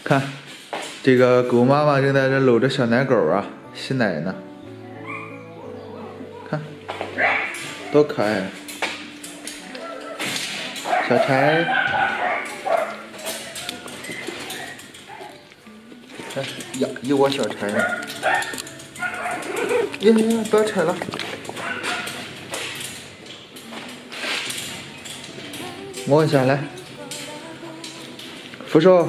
看，这个狗妈妈正在这搂着小奶狗啊，吸奶呢。看，多可爱啊！小柴，看呀，一窝小柴呢。呀，不要踩了。摸一下来。福寿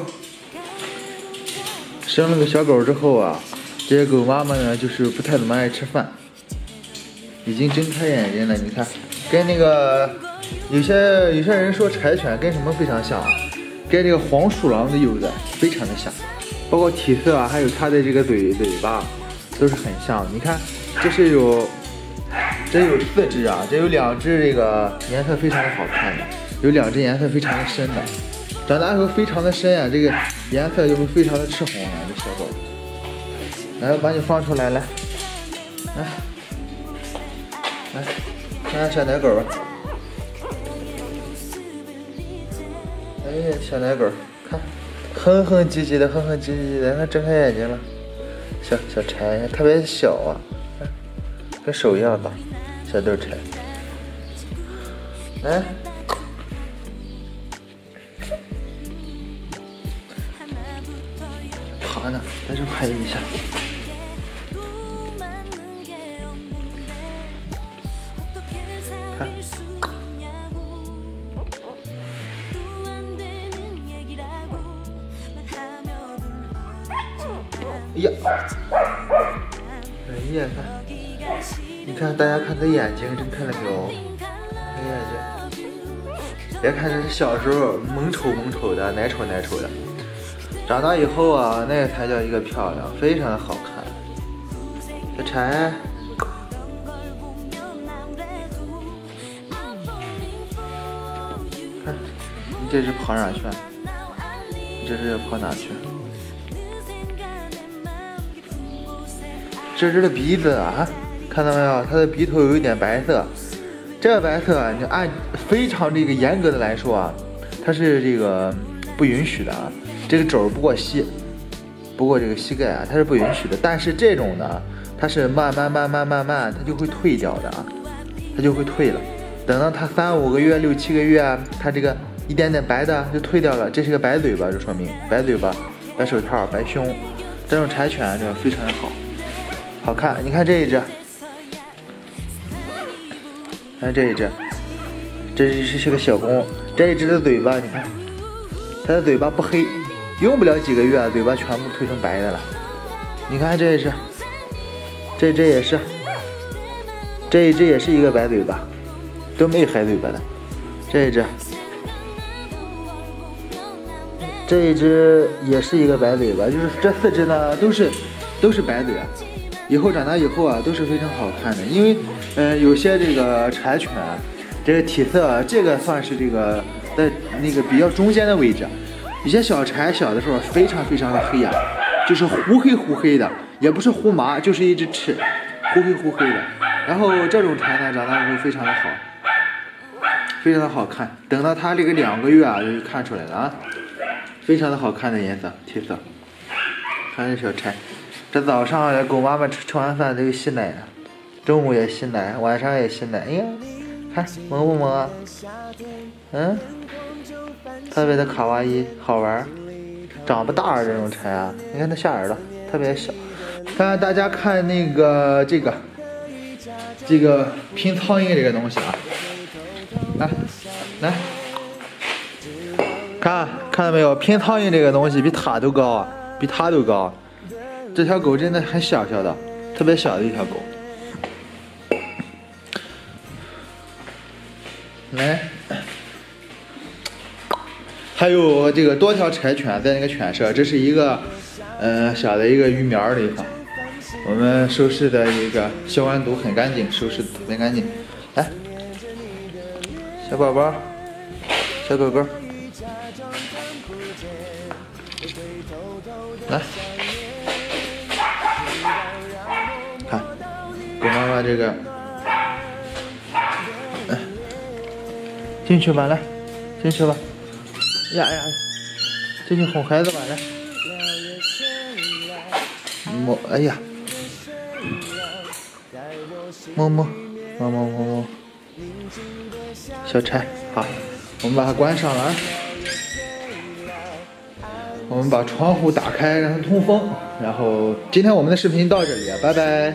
生了个小狗之后啊，这些狗妈妈呢就是不太怎么爱吃饭，已经睁开眼睛了。你看，跟那个有些人说柴犬跟什么非常像啊？跟这个黄鼠狼的幼崽非常的像，包括体色啊，还有它的这个嘴巴都是很像。你看，这有4只啊，这有2只这个颜色非常的好看的，有2只颜色非常的深的。长大以后非常的深啊，这个颜色就会非常的赤红啊，这小狗。来，我把你放出来，来，看看小奶狗吧。哎呀，小奶狗，看，哼哼唧唧的，看睁开眼睛了。小柴特别小啊，跟手一样大，小豆柴。来。爬呢，在这拍一下。看，哎呀，看，你看大家看它眼睛，真看到没有？看眼睛，别看这是小时候萌丑的，奶丑的。长大以后啊，那个才叫一个漂亮，非常的好看。小柴，看，你这只跑哪去？你这只要跑哪去？这只的鼻子啊，看到没有？它的鼻头有一点白色，这个白色你按非常这个严格的来说啊，它是这个不允许的啊。这个肘不过这个膝盖啊，它是不允许的。但是这种呢，它是慢慢，它就会退掉的啊，它就会退了。等到它3、5个月、6、7个月啊，它这个一点点白的就退掉了。这是个白嘴巴，就说明白嘴巴、白手套、白胸，这种柴犬这个非常的好看。你看这一只，看这一只，这是个小公，这一只的嘴巴，你看，它的嘴巴不黑。用不了几个月，嘴巴全部褪成白的了。你看这一只，这只也是，这一只也是一个白嘴巴，都没黑嘴巴的。这一只也是一个白嘴巴，就是这4只呢都是白嘴啊。以后长大以后啊都是非常好看的，因为有些这个柴犬，这个体色这个算是这个在那个比较中间的位置。有些小柴小的时候非常的黑呀，就是糊黑的，也不是糊麻，就是一只翅，糊黑的。然后这种柴呢，长大以后非常的好，非常的好看。等到它这个2个月啊，就看出来了啊，非常的好看的颜色体色。看这小柴，这早上狗妈妈吃完饭都吸奶了，中午也吸奶，晚上也吸奶。哎呀，看萌不萌啊？特别的卡哇伊，好玩，长不大这种柴啊！你看它下耳朵特别小。看大家看那个这个拼苍蝇这个东西啊，来，看到没有？拼苍蝇这个东西比它都高啊，比它都高。这条狗真的很小的，特别小的一条狗。来。还有这个多条柴犬在那个犬舍，这是一个小的一个鱼苗的地方。我们收拾的这个消完毒很干净，收拾的特别干净。来，小宝宝，小狗狗，来，看狗妈妈这个，进去吧，来，进去吧。呀，进去哄孩子吧，来。 摸，哎呀，摸摸摸摸摸摸，小柴，好，我们把它关上了啊。我们把窗户打开，让它通风。然后今天我们的视频到这里，拜拜。